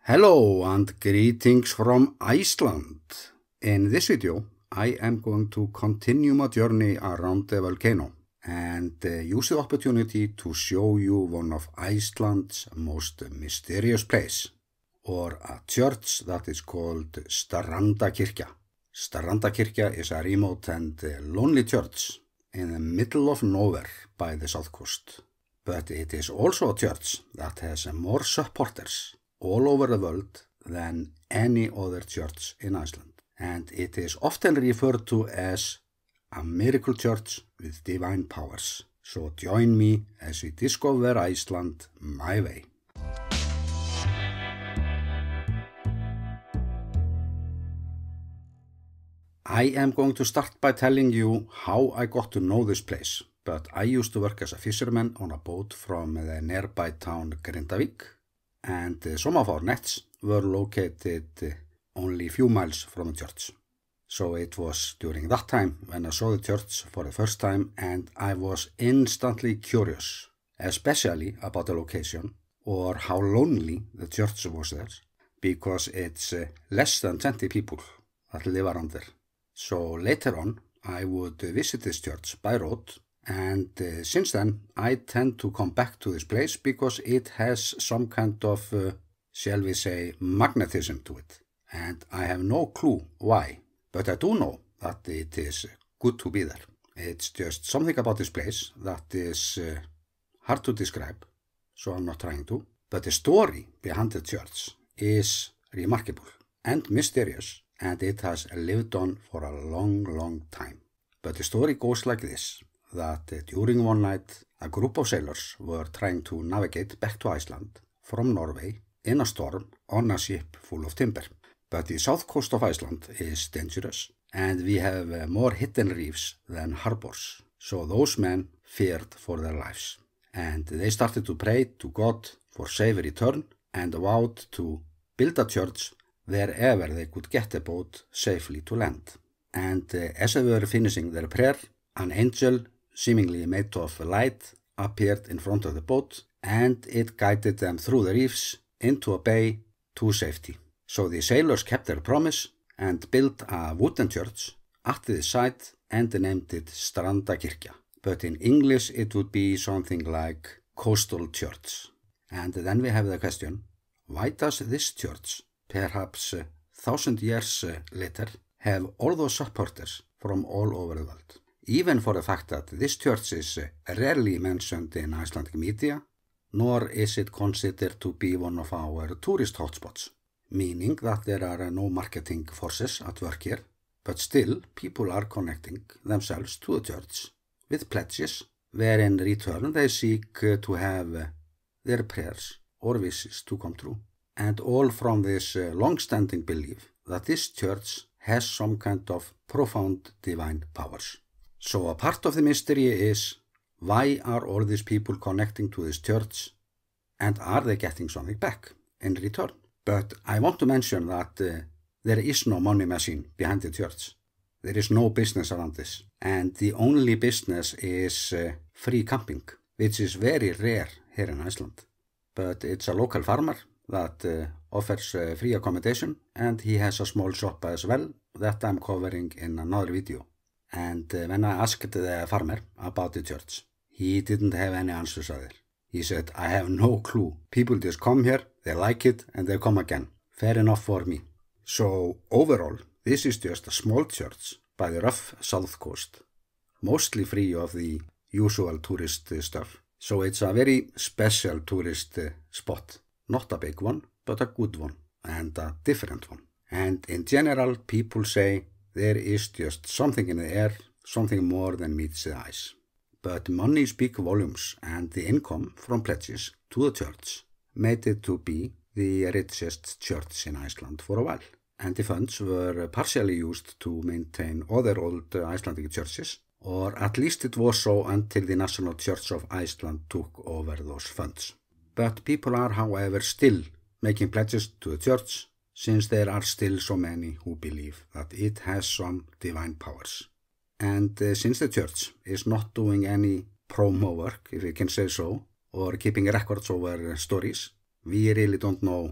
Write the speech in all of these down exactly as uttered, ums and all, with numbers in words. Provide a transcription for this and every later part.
Hello and greetings from Iceland. In this video, I am going to continue my journey around the volcano and uh, use the opportunity to show you one of Iceland's most mysterious place, or a church that is called Strandarkirkja. Strandarkirkja is a remote and uh, lonely church in the middle of nowhere by the south coast. But it is also a church that has more supporters all over the world than any other church in Iceland. And it is often referred to as a miracle church with divine powers. So join me as we discover Iceland my way. I am going to start by telling you how I got to know this place. But I used to work as a fisherman on a boat from the nearby town Grindavík, and uh, some of our nets were located uh, only a few miles from the church. So it was during that time when I saw the church for the first time, and I was instantly curious, especially about the location or how lonely the church was there, because it's uh, less than twenty people that live around there. So later on, I would uh, visit this church by road. And uh, since then, I tend to come back to this place because it has some kind of, uh, shall we say, magnetism to it. And I have no clue why, but I do know that it is good to be there. It's just something about this place that is uh, hard to describe, so I'm not trying to. But the story behind the church is remarkable and mysterious, and it has lived on for a long, long time. But the story goes like this. That uh, during one night, a group of sailors were trying to navigate back to Iceland from Norway in a storm on a ship full of timber. But the south coast of Iceland is dangerous, and we have uh, more hidden reefs than harbors. So those men feared for their lives. And they started to pray to God for safe return and vowed to build a church wherever they could get the boat safely to land. And uh, as they were finishing their prayer, an angel seemingly made of light, appeared in front of the boat, and it guided them through the reefs into a bay to safety. So the sailors kept their promise and built a wooden church at the site and named it Strandarkirkja. But in English it would be something like coastal church. And then we have the question, why does this church, perhaps a thousand years later, have all those supporters from all over the world? Even for the fact that this church is rarely mentioned in Icelandic media, nor is it considered to be one of our tourist hotspots, meaning that there are no marketing forces at work here, but still people are connecting themselves to the church with pledges, where in return they seek to have their prayers or wishes to come true. And all from this long-standing belief that this church has some kind of profound divine powers. So a part of the mystery is, why are all these people connecting to this church, and are they getting something back in return? But I want to mention that uh, there is no money machine behind the church. There is no business around this. And the only business is uh, free camping, which is very rare here in Iceland. But it's a local farmer that uh, offers uh, free accommodation, and he has a small shop as well that I'm covering in another video. And uh, when I asked the farmer about the church, he didn't have any answers either. He said, I have no clue. People just come here, they like it, and they come again. Fair enough for me. So overall, this is just a small church by the rough south coast, mostly free of the usual tourist uh, stuff. So it's a very special tourist uh, spot. Not a big one, but a good one, and a different one. And in general, people say, there is just something in the air, something more than meets the eyes. But money speaks volumes, and the income from pledges to the church made it to be the richest church in Iceland for a while. And the funds were partially used to maintain other old Icelandic churches, or at least it was so until the National Church of Iceland took over those funds. But people are, however, still making pledges to the church, since there are still so many who believe that it has some divine powers. And uh, since the church is not doing any promo work, if we can say so, or keeping records over uh, stories, we really don't know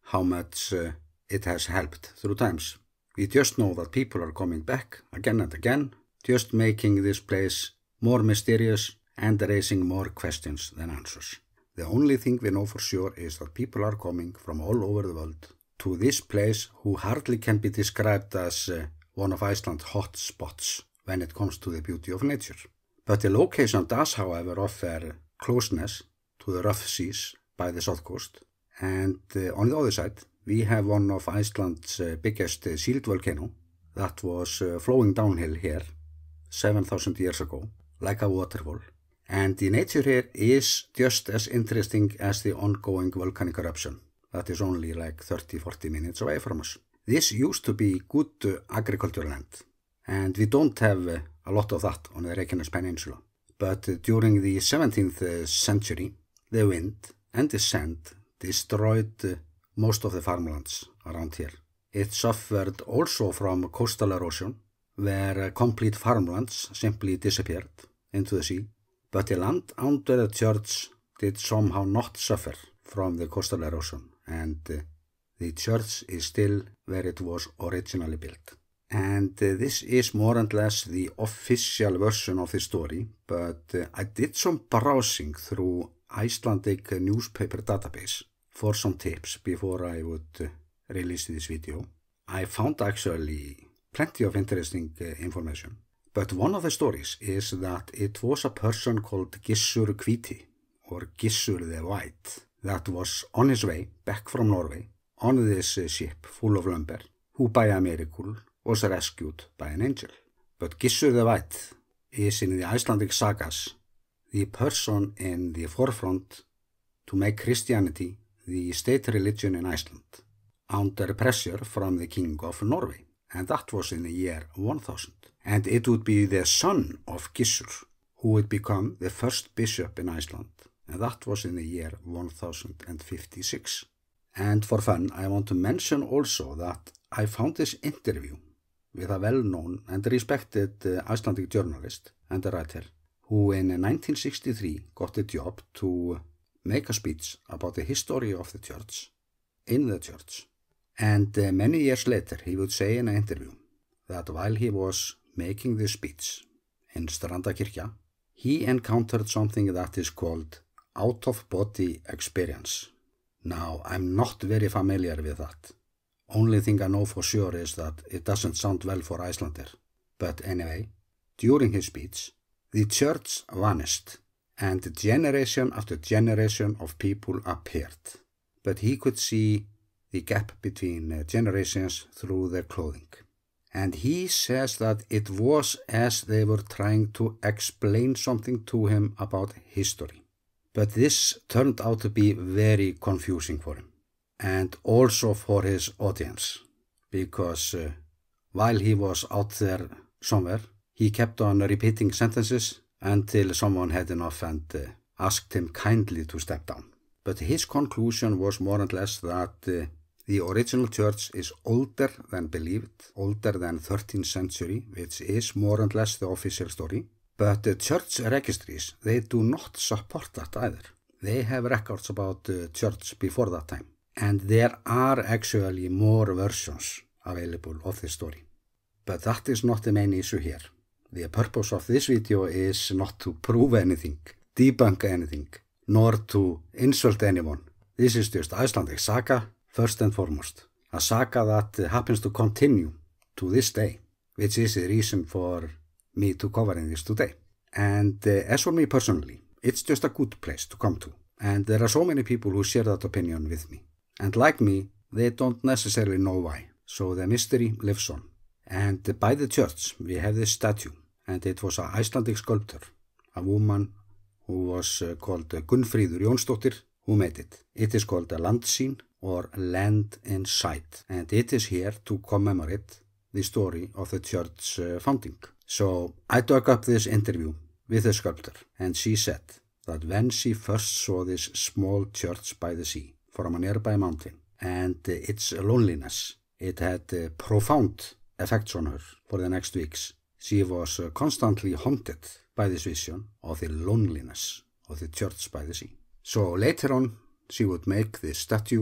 how much uh, it has helped through times. We just know that people are coming back again and again, just making this place more mysterious and raising more questions than answers. The only thing we know for sure is that people are coming from all over the world to this place who hardly can be described as uh, one of Iceland's hot spots when it comes to the beauty of nature. But the location does, however, offer closeness to the rough seas by the south coast. And uh, on the other side, we have one of Iceland's uh, biggest uh, sealed volcano that was uh, flowing downhill here seven thousand years ago, like a waterfall. And the nature here is just as interesting as the ongoing volcanic eruption that is only like thirty to forty minutes away from us. This used to be good uh, agricultural land, and we don't have uh, a lot of that on the Reykjanes Peninsula. But uh, during the seventeenth uh, century, the wind and the sand destroyed uh, most of the farmlands around here. It suffered also from coastal erosion, where uh, complete farmlands simply disappeared into the sea. But the land under the church did somehow not suffer from the coastal erosion, and uh, the church is still where it was originally built. And uh, this is more and less the official version of the story, but uh, I did some browsing through Icelandic newspaper database for some tips before I would uh, release this video. I found actually plenty of interesting uh, information. But one of the stories is that it was a person called Gissur Hvíti, or Gissur the White, that was on his way back from Norway on this uh, ship full of lumber, who by a miracle was rescued by an angel. But Gissur the White is in the Icelandic sagas the person in the forefront to make Christianity the state religion in Iceland, under pressure from the king of Norway, and that was in the year one thousand. And it would be the son of Gissur who would become the first bishop in Iceland, and that was in the year one thousand fifty-six. And for fun, I want to mention also that I found this interview with a well-known and respected uh, Icelandic journalist and a writer, who in nineteen sixty-three got the job to make a speech about the history of the church in the church. And uh, many years later, he would say in an interview that while he was making this speech in Strandarkirkja, he encountered something that is called out-of-body experience. Now, I'm not very familiar with that. Only thing I know for sure is that it doesn't sound well for Icelander. But anyway, during his speech, the church vanished, and generation after generation of people appeared. But he could see the gap between generations through their clothing. And he says that it was as they were trying to explain something to him about history. But this turned out to be very confusing for him, and also for his audience, because uh, while he was out there somewhere, he kept on repeating sentences until someone had enough and uh, asked him kindly to step down. But his conclusion was more or less that uh, the original church is older than believed, older than thirteenth century, which is more or less the official story. But the church registries, they do not support that either. They have records about the church before that time. And there are actually more versions available of the story. But that is not the main issue here. The purpose of this video is not to prove anything, debunk anything, nor to insult anyone. This is just Icelandic saga, first and foremost. A saga that happens to continue to this day, which is the reason for me to covering this today. And uh, as for me personally, it's just a good place to come to. And there are so many people who share that opinion with me. And like me, they don't necessarily know why. So the mystery lives on. And uh, by the church, we have this statue. And it was an Icelandic sculptor, a woman who was uh, called uh, Gunnfríður Jónsdóttir, who made it. It is called a landsýn, or land in sight. And it is here to commemorate the story of the church uh, founding. So I dug up this interview with the sculptor, and she said that when she first saw this small church by the sea from a nearby mountain, and uh, its loneliness, it had uh, profound effects on her for the next weeks. She was uh, constantly haunted by this vision of the loneliness of the church by the sea. So later on, she would make this statue,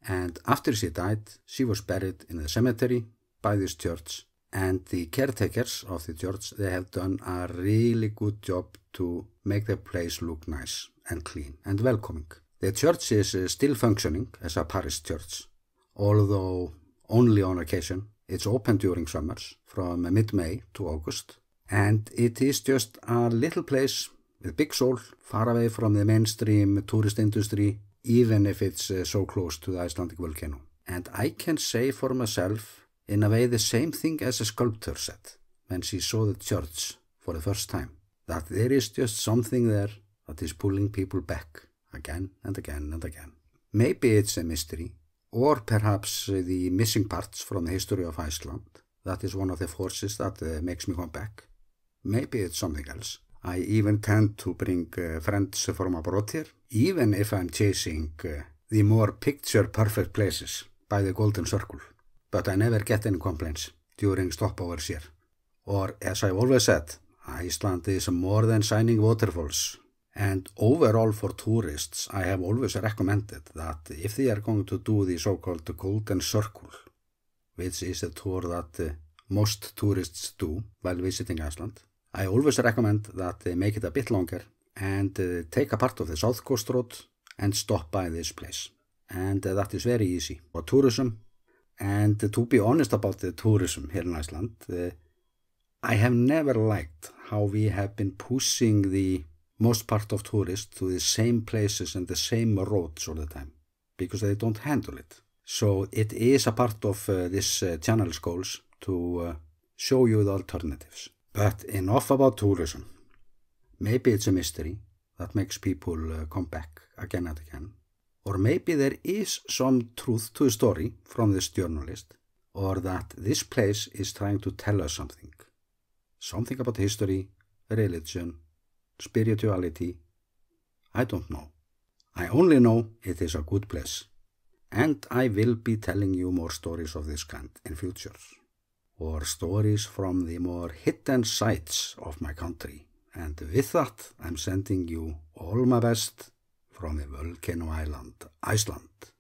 And after she died, she was buried in the cemetery by this church. And the caretakers of the church, they have done a really good job to make the place look nice and clean and welcoming. The church is uh, still functioning as a parish church, although only on occasion. It's open during summers from mid-May to August. And it is just a little place with big soul, far away from the mainstream tourist industry, even if it's uh, so close to the Icelandic volcano. And I can say for myself, in a way, the same thing as a sculptor said when she saw the church for the first time, that there is just something there that is pulling people back again and again and again. Maybe it's a mystery, or perhaps uh, the missing parts from the history of Iceland. That is one of the forces that uh, makes me come back. Maybe it's something else. I even tend to bring uh, friends from abroad here, even if I'm chasing uh, the more picture-perfect places by the Golden Circle. But I never get any complaints during stopovers here. Or, as I've always said, Iceland is more than shining waterfalls. And overall for tourists, I have always recommended that if they are going to do the so-called Golden Circle, which is a tour that uh, most tourists do while visiting Iceland, I always recommend that they make it a bit longer and uh, take a part of the South Coast Road and stop by this place. And uh, that is very easy for tourism. And uh, to be honest about the tourism here in Iceland, uh, I have never liked how we have been pushing the most part of tourists to the same places and the same roads all the time, because they don't handle it. So it is a part of uh, this uh, channel's goals to uh, show you the alternatives. But enough about tourism. Maybe it's a mystery that makes people uh, come back again and again. Or maybe there is some truth to the story from this journalist, or that this place is trying to tell us something. Something about history, religion, spirituality. I don't know. I only know it is a good place. And I will be telling you more stories of this kind in future. Or stories from the more hidden sides of my country. And with that, I'm sending you all my best from the Volcano Island, Iceland.